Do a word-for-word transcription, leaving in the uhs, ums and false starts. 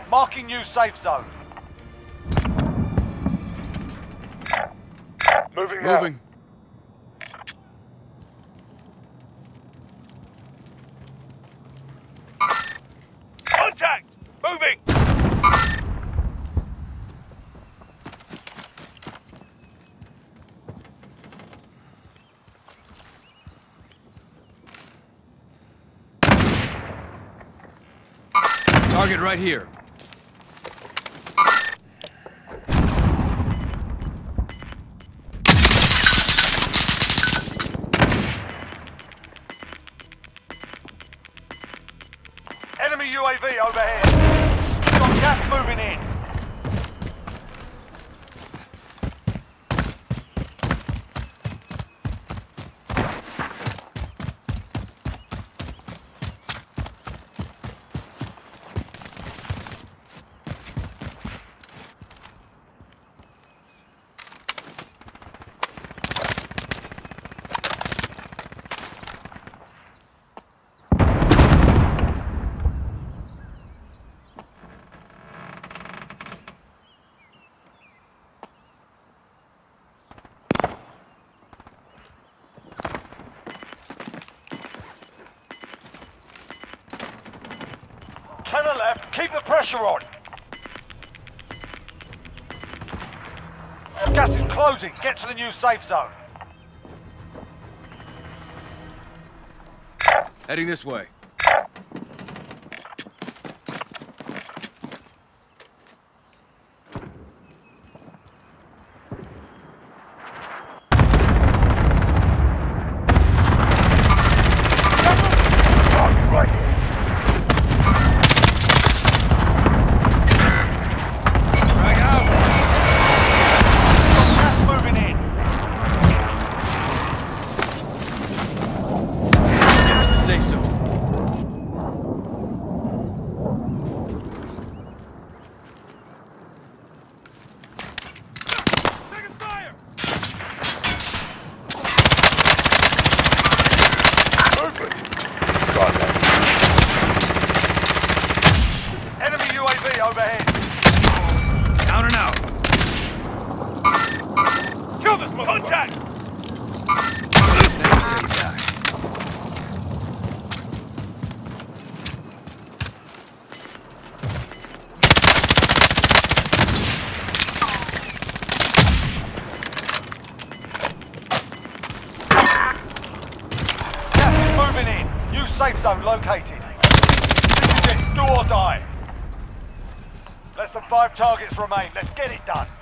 Marking new safe zone. Moving now. Moving. Contact! Moving! Target right here. Enemy U A V overhead. We've got gas moving in. To the left, keep the pressure on. Gas is closing. Get to the new safe zone. Heading this way. Overhead. Down and out. Kill this one! Contact! Never say die. Gas is moving in. New safe zone located. This is it. Do or die. Less than five targets remain. Let's get it done.